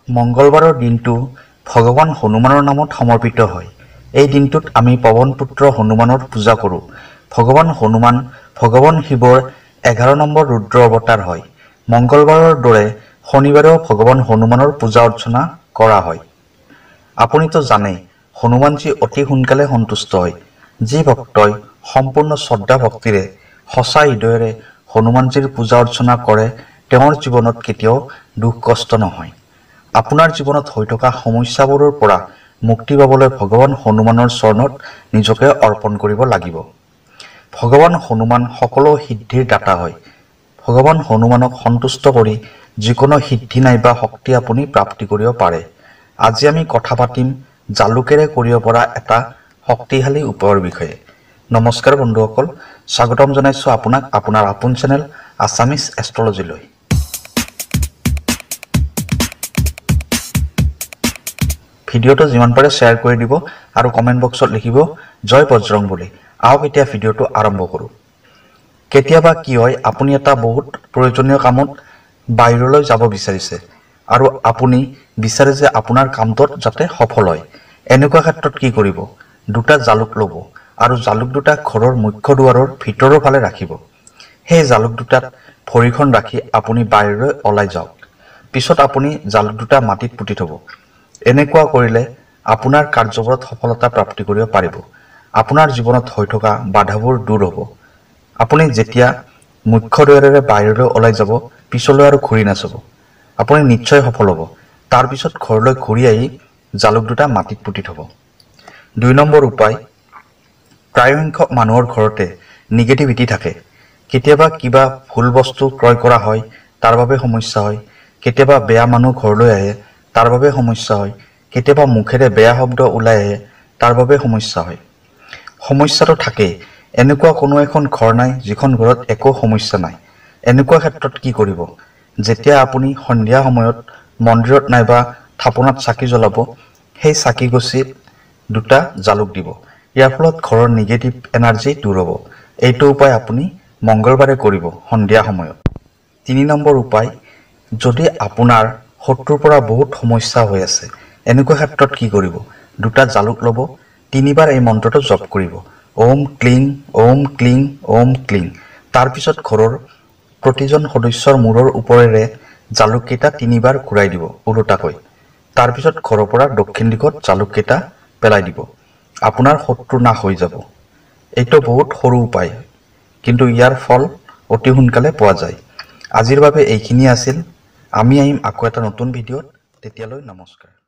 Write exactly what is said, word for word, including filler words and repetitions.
মঙ্গলবাৰৰ দিনটো ভগৱান হনুমানৰ নামত সমৰ্পিত হয়। এই দিনটোত আমি পৱন পুত্ৰ হনুমানৰ পূজা কৰোঁ। ভগৱান হনুমান ভগৱান শিৱৰ এঘাৰ নম্বৰ ৰুদ্ৰ অৱতাৰ হয়। মঙ্গলবাৰৰ দৰে শনিবাৰেও ভগৱান হনুমানৰ পূজা অৰ্চনা কৰা হয়। আপুনিতো জানেই, হনুমানজী অতি সোনকালে সন্তুষ্ট হয়। যি ভক্তই সম্পূৰ্ণ শ্ৰদ্ধা ভক্তিৰে সঁচা হৃদয়েৰে হনুমানজীৰ পূজা অৰ্চনা কৰে, তেওঁৰ জীৱনত কেতিয়াও দুখ কষ্ট নহয়। আপোনাৰ জীৱনত হৈ থকা সমস্যাবোৰৰ পৰা মুক্তি পাবলৈ ভগৱান হনুমানৰ চৰণত নিজকে অৰ্পণ কৰিব লাগিব। ভগৱান হনুমান সকলো সিদ্ধিৰ দাতা হয়। ভগৱান হনুমানক সন্তুষ্ট কৰি যিকোনো সিদ্ধি নাইবা শক্তি আপুনি প্ৰাপ্তি কৰিব পাৰে। আজি আমি কথা পাতিম জালুকেৰে কৰিব পৰা এটা শক্তিশালী উপায়ৰ বিষয়ে। নমস্কাৰ বন্ধুসকল, স্বাগতম জনাইছোঁ আপোনাক আপোনাৰ আপোন চেনেল আছামিজ এষ্ট্ৰলজিলৈ। ভিডিঅ'টো যিমান পাৰে শ্বেয়াৰ কৰি দিব আৰু কমেণ্ট বক্সত লিখিব জয় বজৰং বুলি। আহক এতিয়া ভিডিঅ'টো আৰম্ভ কৰোঁ। কেতিয়াবা কি হয়, আপুনি এটা বহুত প্ৰয়োজনীয় কামত বাহিৰলৈ যাব বিচাৰিছে আৰু আপুনি বিচাৰে যে আপোনাৰ কামটোত যাতে সফল হয়। এনেকুৱা ক্ষেত্ৰত কি কৰিব? দুটা জালুক ল'ব আৰু জালুক দুটা ঘৰৰ মুখ্য দুৱাৰৰ ভিতৰৰ ফালে ৰাখিব। সেই জালুক দুটাত ভৰিখন ৰাখি আপুনি বাহিৰলৈ ওলাই যাওক। পিছত আপুনি জালুক দুটা মাটিত পুতি থ'ব। এনেকুৱা কৰিলে আপোনাৰ কাৰ্যবোৰত সফলতা প্ৰাপ্তি কৰিব পাৰিব। আপোনাৰ জীৱনত হৈ থকা বাধাবোৰ দূৰ হ'ব। আপুনি যেতিয়া মুখ্য দুৱাৰেৰে বাহিৰলৈ ওলাই যাব, পিছলৈ আৰু ঘূৰি নাচাব। আপুনি নিশ্চয় সফল হ'ব। তাৰপিছত ঘৰলৈ ঘূৰি আহি জালুক দুটা মাটিত পুতি থ'ব। দুই নম্বৰ উপায়, প্ৰায়সংখ্যক মানুহৰ ঘৰতে নিগেটিভিটি থাকে। কেতিয়াবা কিবা ভুল বস্তু ক্ৰয় কৰা হয়, তাৰ বাবে সমস্যা হয়। কেতিয়াবা বেয়া মানুহ ঘৰলৈ আহে, তাৰ বাবে সমস্যা হয়। কেতিয়াবা মুখেৰে বেয়া শব্দ ওলাই আহে, তাৰ বাবে সমস্যা হয়। সমস্যাটো থাকেই। এনেকুৱা কোনো এখন ঘৰ নাই যিখন ঘৰত একো সমস্যা নাই। এনেকুৱা ক্ষেত্ৰত কি কৰিব? যেতিয়া আপুনি সন্ধিয়া সময়ত মন্দিৰত নাইবা থাপনাত চাকি জ্বলাব, সেই চাকি গছিত দুটা জালুক দিব। ইয়াৰ ফলত ঘৰৰ নিগেটিভ এনাৰ্জি দূৰ হ'ব। এইটো উপায় আপুনি মঙ্গলবাৰে কৰিব সন্ধিয়া সময়ত। তিনি নম্বৰ উপায়, যদি আপোনাৰ শত্ৰুৰ পৰা বহুত সমস্যা হৈ আছে, এনেকুৱা ক্ষেত্ৰত কি কৰিব? দুটা জালুক ল'ব, তিনিবাৰ এই মন্ত্ৰটো জপ কৰিব, ওম ক্লিং ওম ক্লিং ওম ক্লিং। তাৰপিছত ঘৰৰ প্ৰতিজন সদস্যৰ মূৰৰ ওপৰেৰে জালুককেইটা তিনিবাৰ ঘূৰাই দিব ওলোটাকৈ। তাৰপিছত ঘৰৰ পৰা দক্ষিণ দিশত জালুককেইটা পেলাই দিব। আপোনাৰ শত্ৰু নাশ হৈ যাব। এইটো বহুত সৰু উপায়, কিন্তু ইয়াৰ ফল অতি সোনকালে পোৱা যায়। আজিৰ বাবে এইখিনি আছিল। আমি আহিম আকৌ এটা নতুন ভিডিঅ'ত। তেতিয়ালৈ নমস্কাৰ।